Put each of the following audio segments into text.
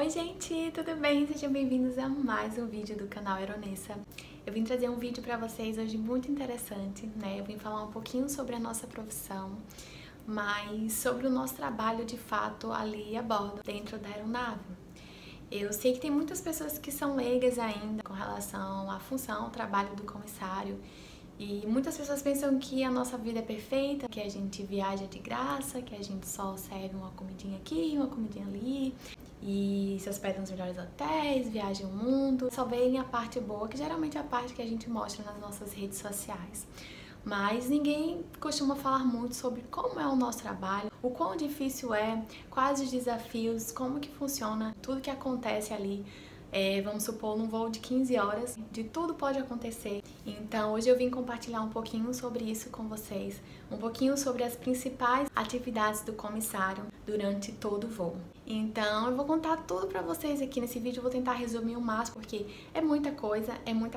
Oi gente, tudo bem? Sejam bem-vindos a mais um vídeo do canal Aeronessa. Eu vim trazer um vídeo para vocês hoje muito interessante, né? Eu vim falar um pouquinho sobre a nossa profissão, mas sobre o nosso trabalho de fato ali a bordo, dentro da aeronave. Eu sei que tem muitas pessoas que são leigas ainda com relação à função, ao trabalho do comissário. E muitas pessoas pensam que a nossa vida é perfeita, que a gente viaja de graça, que a gente só serve uma comidinha aqui, uma comidinha ali, e se hospeda nos melhores hotéis, viaja o mundo. Só veem a parte boa, que geralmente é a parte que a gente mostra nas nossas redes sociais. Mas ninguém costuma falar muito sobre como é o nosso trabalho, o quão difícil é, quais os desafios, como que funciona, tudo que acontece ali. Vamos supor, num voo de 15 horas, de tudo pode acontecer. Então hoje eu vim compartilhar um pouquinho sobre isso com vocês, um pouquinho sobre as principais atividades do comissário durante todo o voo. Então eu vou contar tudo pra vocês aqui nesse vídeo, eu vou tentar resumir o máximo, porque é muita coisa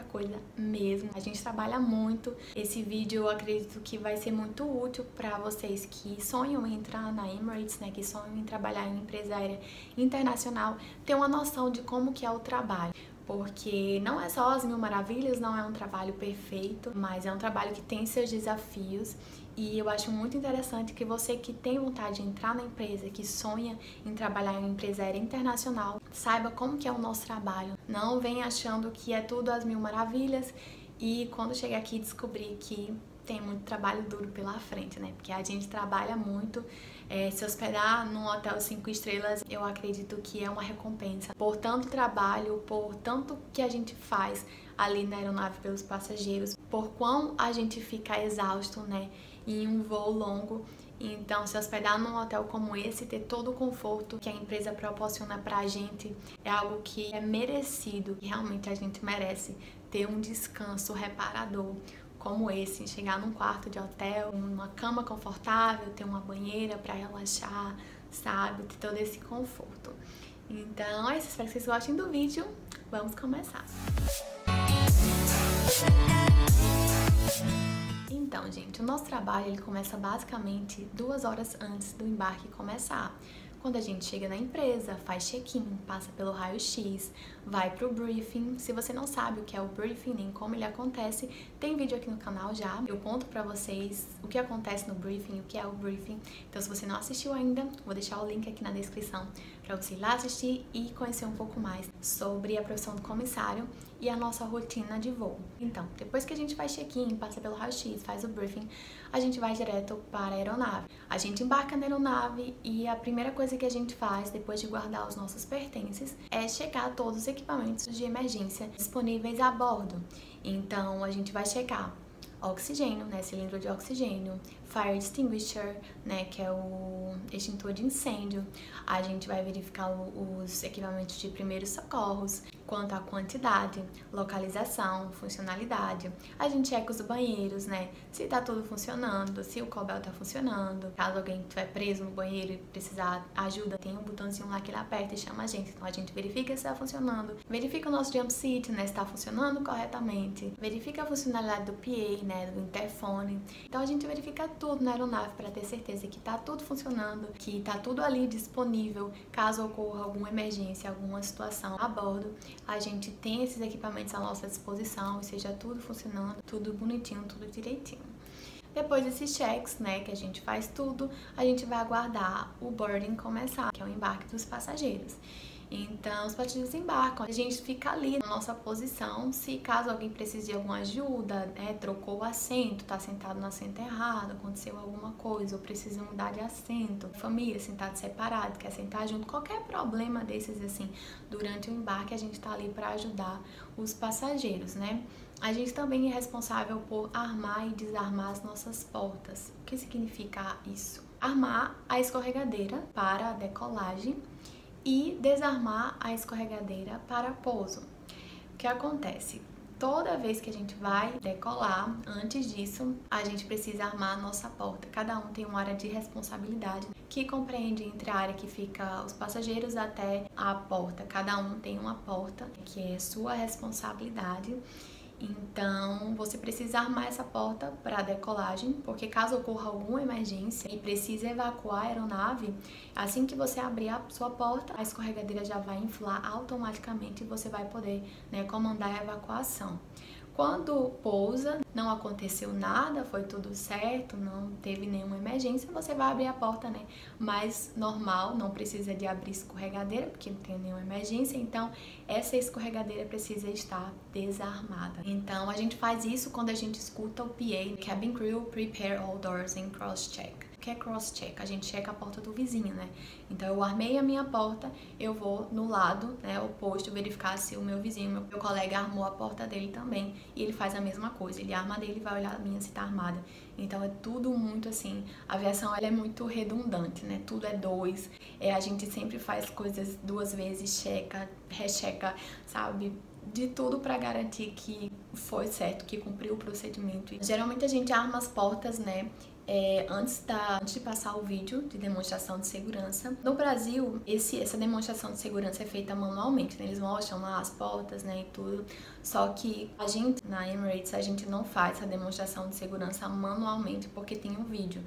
mesmo. A gente trabalha muito. Esse vídeo eu acredito que vai ser muito útil pra vocês que sonham em entrar na Emirates, né, que sonham em trabalhar em uma empresa aérea internacional, ter uma noção de como que é o trabalho. Porque não é só as mil maravilhas, não é um trabalho perfeito, mas é um trabalho que tem seus desafios. E eu acho muito interessante que você que tem vontade de entrar na empresa, que sonha em trabalhar em uma empresa aérea internacional, saiba como que é o nosso trabalho. Não venha achando que é tudo as mil maravilhas e quando chegar aqui descobrir que tem muito trabalho duro pela frente, né? Porque a gente trabalha muito. Se hospedar num hotel 5 estrelas, eu acredito que é uma recompensa por tanto trabalho, por tanto que a gente faz ali na aeronave pelos passageiros, por quão a gente fica exausto, né, em um voo longo. Então, se hospedar num hotel como esse, ter todo o conforto que a empresa proporciona pra gente, é algo que é merecido, e realmente a gente merece ter um descanso reparador como esse, chegar num quarto de hotel, uma cama confortável, ter uma banheira para relaxar, sabe? Ter todo esse conforto. Então é isso, espero que vocês gostem do vídeo. Vamos começar! Então, gente, o nosso trabalho ele começa basicamente 2 horas antes do embarque começar. Quando a gente chega na empresa, faz check-in, passa pelo raio-x, vai pro briefing. Se você não sabe o que é o briefing nem como ele acontece, tem vídeo aqui no canal já. Eu conto pra vocês o que acontece no briefing, o que é o briefing. Então, se você não assistiu ainda, vou deixar o link aqui na descrição pra você ir lá assistir e conhecer um pouco mais sobre a profissão do comissário e a nossa rotina de voo. Então, depois que a gente faz check-in, passa pelo raio-x, faz o briefing, a gente vai direto para a aeronave. A gente embarca na aeronave e a primeira coisa que a gente faz, depois de guardar os nossos pertences, é checar todos os equipamentos de emergência disponíveis a bordo. Então, a gente vai checar oxigênio, né, cilindro de oxigênio, fire extinguisher, né, que é o extintor de incêndio. A gente vai verificar os equipamentos de primeiros socorros, quanto à quantidade, localização, funcionalidade. A gente checa os banheiros, né, se tá tudo funcionando, se o cobel tá funcionando. Caso alguém estiver preso no banheiro e precisar ajuda, tem um botãozinho lá que ele aperta e chama a gente. Então a gente verifica se tá funcionando, verifica o nosso jump seat, né, se tá funcionando corretamente, verifica a funcionalidade do PA, né, do interfone. Então a gente verifica tudo na aeronave para ter certeza que tá tudo funcionando, que tá tudo ali disponível caso ocorra alguma emergência, alguma situação a bordo. A gente tem esses equipamentos à nossa disposição e seja tudo funcionando, tudo bonitinho, tudo direitinho. Depois desses checks, né, que a gente faz tudo, a gente vai aguardar o boarding começar, que é o embarque dos passageiros. Então, os passageiros embarcam, a gente fica ali na nossa posição, se caso alguém precise de alguma ajuda, né, trocou o assento, tá sentado no assento errado, aconteceu alguma coisa, ou precisa mudar de assento, família sentado separado, quer sentar junto, qualquer problema desses assim, durante o embarque a gente tá ali para ajudar os passageiros, né? A gente também é responsável por armar e desarmar as nossas portas. O que significa isso? Armar a escorregadeira para a decolagem e desarmar a escorregadeira para pouso. O que acontece? Toda vez que a gente vai decolar, antes disso, a gente precisa armar a nossa porta. Cada um tem uma área de responsabilidade que compreende entre a área que fica os passageiros até a porta. Cada um tem uma porta que é sua responsabilidade. Então, você precisa armar essa porta para decolagem, porque caso ocorra alguma emergência e precise evacuar a aeronave, assim que você abrir a sua porta, a escorregadeira já vai inflar automaticamente e você vai poder, né, comandar a evacuação. Quando pousa, não aconteceu nada, foi tudo certo, não teve nenhuma emergência, você vai abrir a porta, né? Mas normal, não precisa de abrir escorregadeira, porque não tem nenhuma emergência, então essa escorregadeira precisa estar desarmada. Então a gente faz isso quando a gente escuta o PA, Cabin Crew Prepare All Doors and Cross-Check. Que é cross-check, a gente checa a porta do vizinho, né? Então eu armei a minha porta, eu vou no lado, né, oposto, verificar se o meu vizinho, meu colega armou a porta dele também, e ele faz a mesma coisa, ele arma a dele e vai olhar a minha se tá armada. Então é tudo muito assim, a aviação ela é muito redundante, né? Tudo é dois, a gente sempre faz coisas duas vezes, checa, recheca, sabe? De tudo para garantir que foi certo, que cumpriu o procedimento. Geralmente a gente arma as portas, né? Antes de passar o vídeo de demonstração de segurança. No Brasil, essa demonstração de segurança é feita manualmente, né? Eles mostram lá as portas, né, e tudo. Só que a gente, na Emirates, a gente não faz essa demonstração de segurança manualmente, porque tem um vídeo.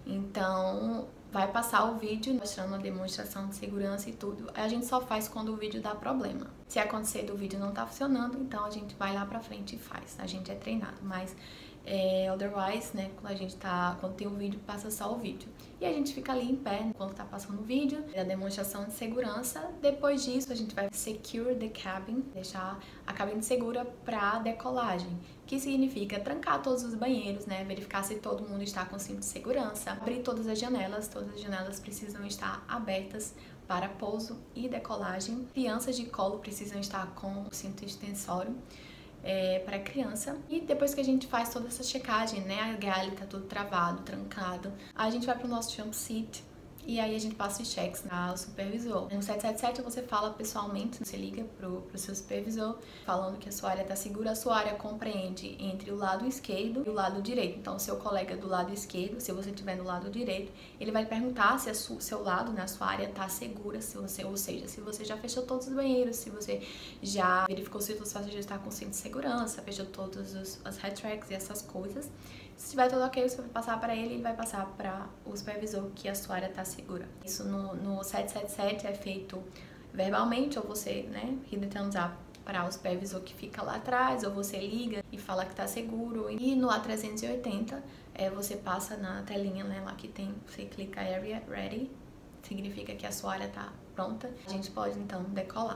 Então, vai passar o vídeo mostrando a demonstração de segurança e tudo. A gente só faz quando o vídeo dá problema. Se acontecer do vídeo não tá funcionando, então a gente vai lá pra frente e faz. A gente é treinado, mas otherwise, né, quando tem o vídeo, passa só o vídeo. E a gente fica ali em pé enquanto tá passando o vídeo, a demonstração de segurança. Depois disso, a gente vai secure the cabin, deixar a cabine segura para decolagem, que significa trancar todos os banheiros, né, verificar se todo mundo está com cinto de segurança, abrir todas as janelas precisam estar abertas para pouso e decolagem. Crianças de colo precisam estar com o cinto extensório para criança. E depois que a gente faz toda essa checagem, né, a galley tá tudo travado, trancado, a gente vai pro nosso jump seat e aí a gente passa os checks ao supervisor. No 777 você fala pessoalmente, você liga pro seu supervisor falando que a sua área tá segura. A sua área compreende entre o lado esquerdo e o lado direito. Então o seu colega do lado esquerdo, se você estiver no lado direito, ele vai perguntar se seu lado, né, a sua área tá segura, ou seja, se você já fechou todos os banheiros, se você já verificou se os passageiros estão com cinto de segurança, fechou todos as head tracks e essas coisas. Se estiver tudo ok, você vai passar para ele vai passar para o supervisor que a sua área está segura. Isso no 777 é feito verbalmente, ou você, né, hit the thumbs up para o supervisor que fica lá atrás, ou você liga e fala que está seguro. E no A380, você passa na telinha, né, lá que tem, você clica Area Ready, significa que a sua área está pronta. A gente pode, então, decolar.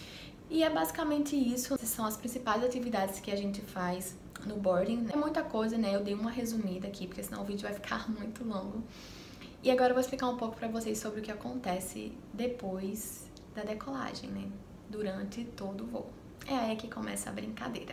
E é basicamente isso, essas são as principais atividades que a gente faz no boarding. É muita coisa, né? Eu dei uma resumida aqui, porque senão o vídeo vai ficar muito longo. E agora eu vou explicar um pouco pra vocês sobre o que acontece depois da decolagem, né? Durante todo o voo. É aí que começa a brincadeira.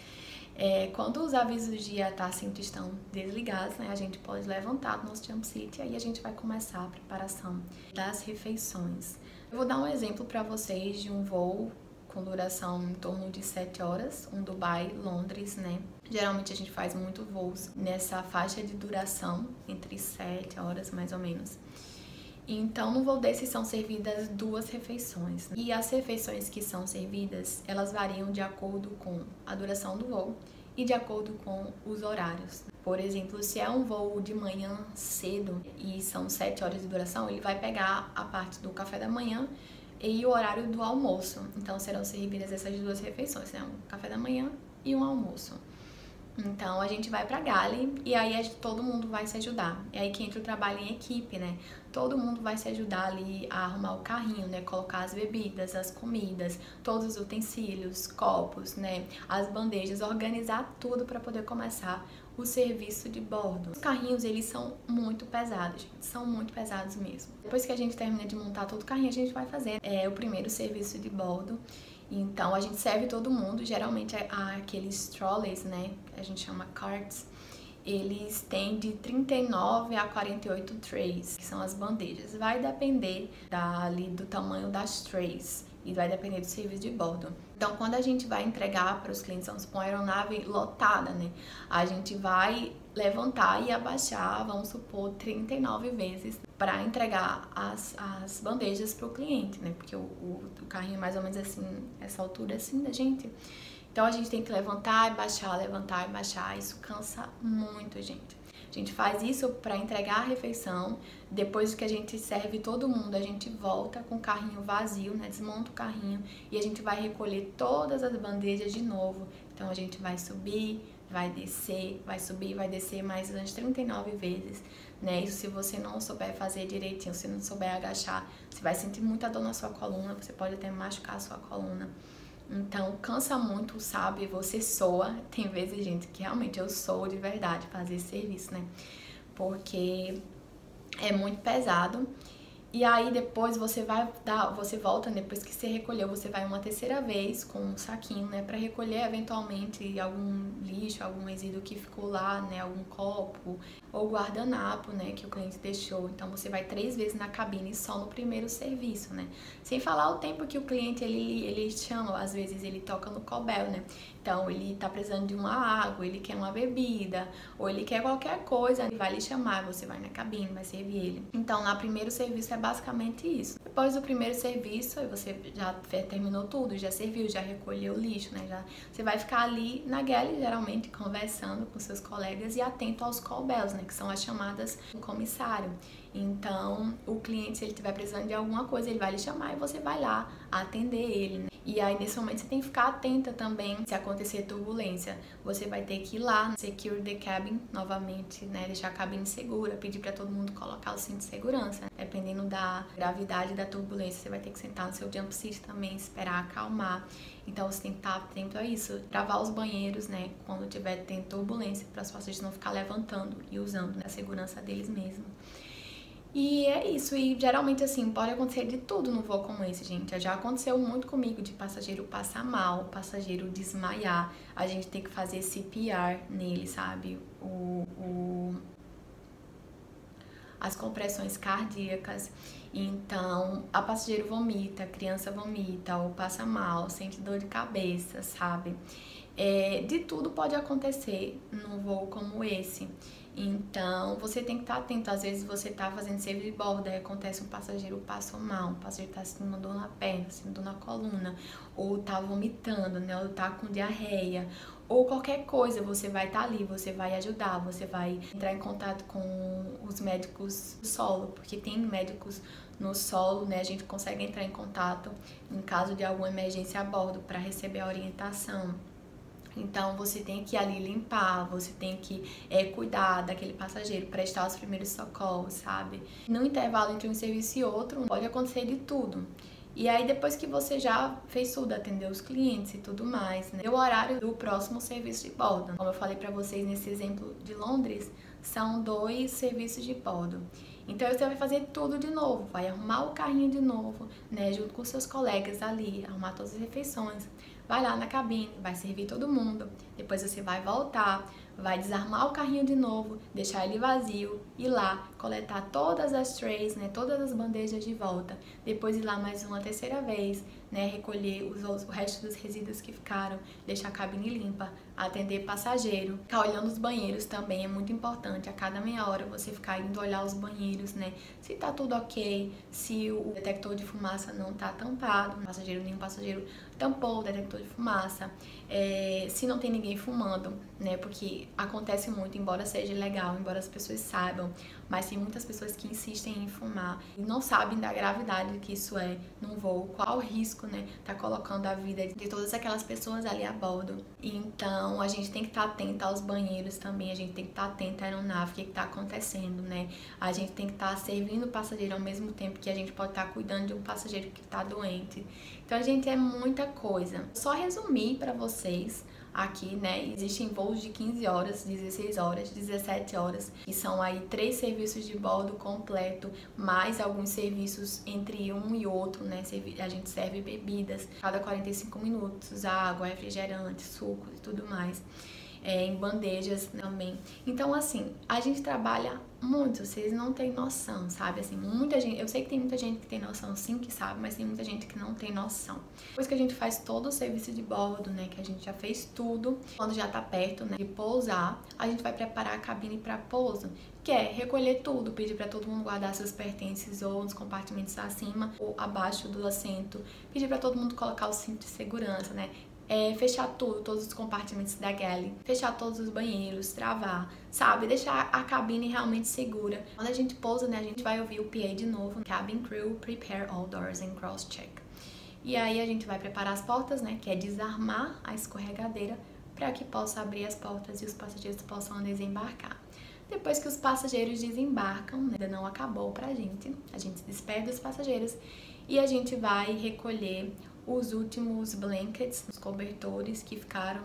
Quando os avisos de atar cinto estão desligados, né? A gente pode levantar do nosso jump seat e aí a gente vai começar a preparação das refeições. Eu vou dar um exemplo pra vocês de um voo com duração em torno de 7 horas, um Dubai-Londres, né? Geralmente a gente faz muito voos nessa faixa de duração, entre 7 horas mais ou menos. Então, no voo desse são servidas 2 refeições. E as refeições que são servidas, elas variam de acordo com a duração do voo e de acordo com os horários. Por exemplo, se é um voo de manhã cedo e são 7 horas de duração, ele vai pegar a parte do café da manhã e o horário do almoço. Então serão servidas essas 2 refeições, né? Um café da manhã e um almoço. Então a gente vai pra galley e aí todo mundo vai se ajudar. É aí que entra o trabalho em equipe, né? Todo mundo vai se ajudar ali a arrumar o carrinho, né? Colocar as bebidas, as comidas, todos os utensílios, copos, né? As bandejas, organizar tudo para poder começar o serviço de bordo. Os carrinhos, eles são muito pesados, gente. São muito pesados mesmo. Depois que a gente termina de montar todo o carrinho, a gente vai fazer o primeiro serviço de bordo. Então, a gente serve todo mundo. Geralmente, aqueles trolleys, né? Que a gente chama carts. Eles têm de 39 a 48 trays, que são as bandejas. Vai depender do tamanho das trays e vai depender do serviço de bordo. Então, quando a gente vai entregar para os clientes, vamos supor, uma aeronave lotada, né? A gente vai levantar e abaixar, vamos supor, 39 vezes para entregar as bandejas para o cliente, né? Porque o carrinho é mais ou menos assim, essa altura assim da gente. Então a gente tem que levantar e baixar. Isso cansa muito, gente. A gente faz isso para entregar a refeição. Depois que a gente serve todo mundo, a gente volta com o carrinho vazio, né? Desmonta o carrinho e a gente vai recolher todas as bandejas de novo. Então a gente vai subir, vai descer, vai subir, vai descer mais umas 39 vezes, né? Isso se você não souber fazer direitinho, se não souber agachar, você vai sentir muita dor na sua coluna, você pode até machucar a sua coluna. Então, cansa muito, sabe? Você soa. Tem vezes, gente, que realmente eu sou de verdade fazer esse serviço, né? Porque é muito pesado. E aí depois você volta, depois que você recolheu, você vai uma terceira vez com um saquinho, né, para recolher eventualmente algum lixo, algum resíduo que ficou lá, né, algum copo ou guardanapo, né, que o cliente deixou. Então você vai 3 vezes na cabine só no primeiro serviço, né? Sem falar o tempo que o cliente ele chama, às vezes ele toca no cobel, né? Então ele tá precisando de uma água, ele quer uma bebida, ou ele quer qualquer coisa, ele vai lhe chamar, você vai na cabine, vai servir ele. Então, no primeiro serviço é basicamente isso. Depois do primeiro serviço, você já terminou tudo, já serviu, já recolheu o lixo, né? Você vai ficar ali na galley, geralmente, conversando com seus colegas e atento aos call bells, né? Que são as chamadas do comissário. Então, o cliente, se ele estiver precisando de alguma coisa, ele vai lhe chamar e você vai lá atender ele, né? E aí, nesse momento, você tem que ficar atenta também se acontecer turbulência. Você vai ter que ir lá, secure the cabin, novamente, né? Deixar a cabine segura, pedir para todo mundo colocar o cinto de segurança. Dependendo da gravidade da turbulência, você vai ter que sentar no seu jump seat também, esperar acalmar. Então, você tem que estar atento a isso. Travar os banheiros, né? Quando tiver tendo turbulência, para os passageiros não ficar levantando e usando, né, a segurança deles mesmos. E é isso, e geralmente assim, pode acontecer de tudo no voo como esse, gente. Já aconteceu muito comigo de passageiro passar mal, passageiro desmaiar, a gente tem que fazer CPR nele, sabe? As compressões cardíacas. Então, a passageiro vomita, a criança vomita, ou passa mal, sente dor de cabeça, sabe? De tudo pode acontecer num voo como esse. Então, você tem que estar atento. Às vezes você tá fazendo serviço de bordo, aí acontece um passageiro passou mal, um passageiro tá sentindo uma dor na perna, sentindo dor na coluna, ou tá vomitando, né? Ou tá com diarreia, ou qualquer coisa, você vai estar ali, você vai ajudar, você vai entrar em contato com os médicos do solo, porque tem médicos no solo, né? A gente consegue entrar em contato em caso de alguma emergência a bordo para receber a orientação. Então, você tem que ir ali limpar, você tem que cuidar daquele passageiro, prestar os primeiros socorros, sabe? No intervalo entre um serviço e outro, pode acontecer de tudo. E aí, depois que você já fez tudo, atendeu os clientes e tudo mais, né? O horário do próximo serviço de bordo. Como eu falei pra vocês nesse exemplo de Londres, são 2 serviços de bordo. Então, você vai fazer tudo de novo, vai arrumar o carrinho de novo, né? Junto com seus colegas ali, arrumar todas as refeições. Vai lá na cabine, vai servir todo mundo, depois você vai voltar, vai desarmar o carrinho de novo, deixar ele vazio, ir lá, coletar todas as trays, né, todas as bandejas de volta, depois ir lá mais uma terceira vez, né, recolher o resto dos resíduos que ficaram, deixar a cabine limpa, atender passageiro, ficar olhando os banheiros também é muito importante, a cada meia hora você ficar indo olhar os banheiros, né, se tá tudo ok, se o detector de fumaça não tá tampado, nenhum passageiro tampou o detector de fumaça, se não tem ninguém fumando, né, porque acontece muito, embora seja legal, embora as pessoas saibam, mas tem muitas pessoas que insistem em fumar e não sabem da gravidade que isso é num voo, qual o risco, né, tá colocando a vida de todas aquelas pessoas ali a bordo. Então, a gente tem que estar atenta aos banheiros também, a gente tem que estar atenta à aeronave, o que tá acontecendo, né, a gente tem que estar servindo o passageiro ao mesmo tempo que a gente pode estar cuidando de um passageiro que tá doente. Então, gente, é muita coisa. Só resumir para vocês aqui, né, existem voos de 15 horas, 16 horas, 17 horas, que são aí 3 serviços de bordo completo, mais alguns serviços entre um e outro, né, a gente serve bebidas cada 45 minutos, água, refrigerante, sucos e tudo mais. Em bandejas também. Então, assim, a gente trabalha muito, vocês não têm noção, sabe? Assim, muita gente, eu sei que tem muita gente que tem noção sim, que sabe, mas tem muita gente que não tem noção. Depois que a gente faz todo o serviço de bordo, né, que a gente já fez tudo, quando já tá perto, né, de pousar, a gente vai preparar a cabine para pouso, que é recolher tudo, pedir para todo mundo guardar seus pertences ou nos compartimentos acima ou abaixo do assento, pedir para todo mundo colocar o cinto de segurança, né? fechar tudo, todos os compartimentos da galley, fechar todos os banheiros, travar, sabe? Deixar a cabine realmente segura. Quando a gente pousa, né, a gente vai ouvir o PA de novo, Cabin Crew, Prepare All Doors and Cross-Check. E aí a gente vai preparar as portas, né, que é desarmar a escorregadeira para que possa abrir as portas e os passageiros possam desembarcar. Depois que os passageiros desembarcam, né, ainda não acabou pra gente, a gente se despede dos passageiros e a gente vai recolher os últimos blankets, os cobertores que ficaram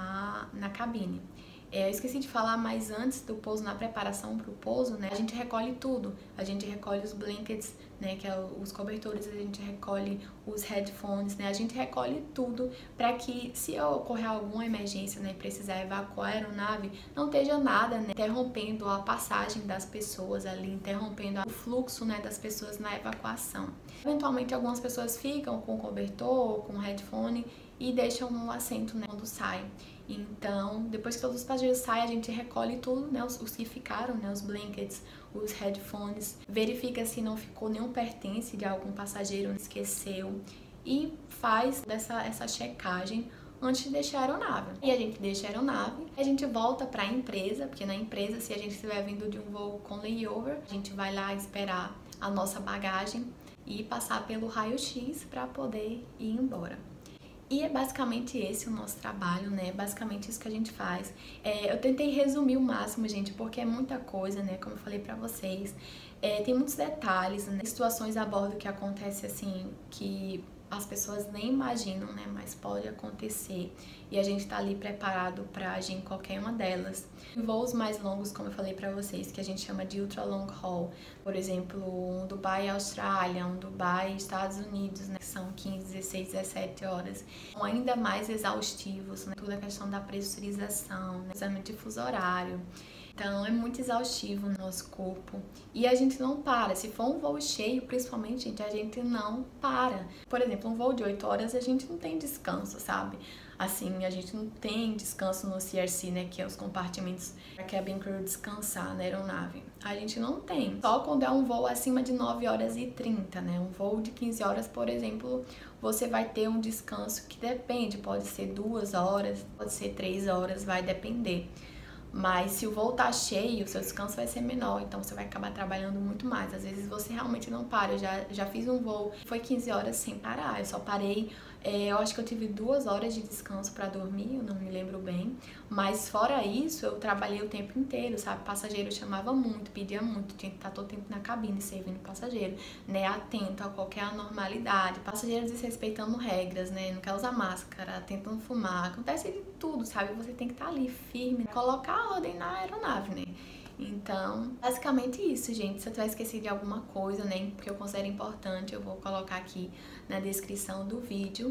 na cabine. Eu esqueci de falar, mas antes do pouso, na preparação para o pouso, né, a gente recolhe tudo. A gente recolhe os blankets, né, que é os cobertores, a gente recolhe os headphones, né, a gente recolhe tudo para que, se ocorrer alguma emergência, né, e precisar evacuar a aeronave, não esteja nada, né, interrompendo a passagem das pessoas ali, interrompendo o fluxo, né, das pessoas na evacuação. Eventualmente, algumas pessoas ficam com o cobertor, com o headphone e deixam no assento, né, quando saem. Então, depois que todos os passageiros saem, a gente recolhe tudo, né, os que ficaram, né, os blankets, os headphones, verifica se não ficou nenhum pertence de algum passageiro, esqueceu, e faz essa checagem antes de deixar a aeronave. E a gente deixa a aeronave, a gente volta para a empresa, porque na empresa, se a gente estiver vindo de um voo com layover, a gente vai lá esperar a nossa bagagem e passar pelo raio-x para poder ir embora. E é basicamente esse o nosso trabalho, né? Basicamente isso que a gente faz. Eu tentei resumir o máximo, gente, porque é muita coisa, né? Como eu falei pra vocês. Tem muitos detalhes, né? Situações a bordo que acontecem assim, que as pessoas nem imaginam, né? Mas pode acontecer. E a gente tá ali preparado pra agir em qualquer uma delas. Em voos mais longos, como eu falei pra vocês, que a gente chama de ultra long haul. Por exemplo, um Dubai Austrália, um Dubai Estados Unidos, né? Que são 15, 16, 17 horas. São ainda mais exaustivos, né? Toda a questão da pressurização, né? Exame de fuso horário. Então é muito exaustivo no nosso corpo e a gente não para. Se for um voo cheio, principalmente, gente, a gente não para. Por exemplo, um voo de 8 horas a gente não tem descanso, sabe? Assim, a gente não tem descanso no CRC, né, que é os compartimentos para cabin crew descansar na aeronave. A gente não tem. Só quando é um voo acima de 9 horas e 30, né? Um voo de 15 horas, por exemplo, você vai ter um descanso que depende, pode ser 2 horas, pode ser 3 horas, vai depender. Mas se o voo tá cheio, o seu descanso vai ser menor, então você vai acabar trabalhando muito mais. Às vezes você realmente não para. Eu já fiz um voo, foi 15 horas sem parar. Eu só parei, eu acho que eu tive 2 horas de descanso pra dormir, eu não me lembro bem. Mas fora isso, eu trabalhei o tempo inteiro, sabe? O passageiro chamava muito, pedia muito, tinha que estar todo o tempo na cabine servindo o passageiro, né? Atento a qualquer anormalidade. Passageiros desrespeitando regras, né? Não quer usar máscara, tentando fumar. Acontece de tudo, sabe? Você tem que estar ali firme, colocar a ordem na aeronave, né? Então, basicamente isso, gente. Se eu tiver esquecido de alguma coisa, né, porque eu considero importante, eu vou colocar aqui na descrição do vídeo.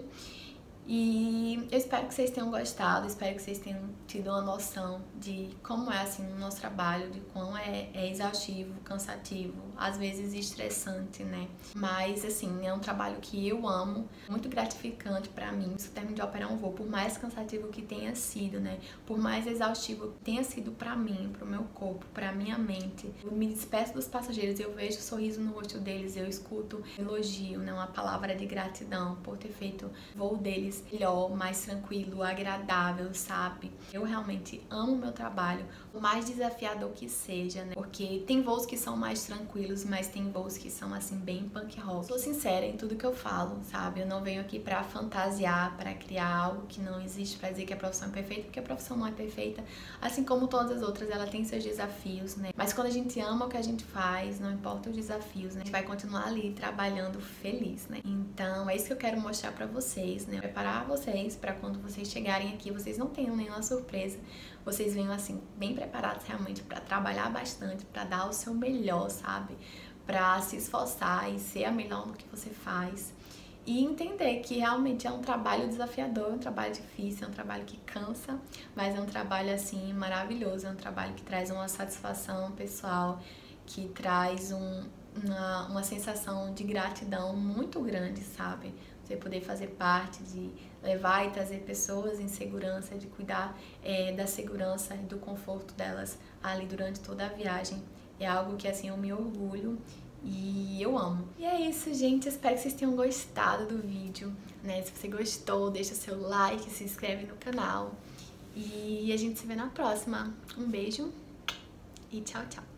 E eu espero que vocês tenham gostado, espero que vocês tenham tido uma noção de como é assim o nosso trabalho, de quão é exaustivo, cansativo, às vezes estressante, né? Mas assim, é um trabalho que eu amo, muito gratificante pra mim. O término de operar um voo, por mais cansativo que tenha sido, né? Por mais exaustivo que tenha sido pra mim, pro meu corpo, pra minha mente. Eu me despeço dos passageiros, eu vejo o sorriso no rosto deles, eu escuto elogio, né? Uma palavra de gratidão por ter feito o voo deles melhor, mais tranquilo, agradável, sabe? Eu realmente amo o meu trabalho, o mais desafiador que seja, né? Porque tem voos que são mais tranquilos, mas tem voos que são, assim, bem punk rock. Sou sincera em tudo que eu falo, sabe? Eu não venho aqui pra fantasiar, pra criar algo que não existe, pra dizer que a profissão é perfeita, porque a profissão não é perfeita. Assim como todas as outras, ela tem seus desafios, né? Mas quando a gente ama o que a gente faz, não importa os desafios, né? A gente vai continuar ali trabalhando feliz, né? Então, é isso que eu quero mostrar pra vocês, né? Preparar vocês pra quando vocês chegarem aqui, vocês não tenham nenhuma surpresa. Vocês venham, assim, bem preparados realmente pra trabalhar bastante, pra dar o seu melhor, sabe? Pra se esforçar e ser a melhor no que você faz. E entender que realmente é um trabalho desafiador, é um trabalho difícil, é um trabalho que cansa, mas é um trabalho, assim, maravilhoso, é um trabalho que traz uma satisfação pessoal, que traz uma sensação de gratidão muito grande, sabe? Você poder fazer parte, de levar e trazer pessoas em segurança, de cuidar da segurança e do conforto delas ali durante toda a viagem. É algo que, assim, eu me orgulho E eu amo. E é isso, gente. Espero que vocês tenham gostado do vídeo, né? Se você gostou, deixa seu like, se inscreve no canal. E a gente se vê na próxima. Um beijo e tchau, tchau.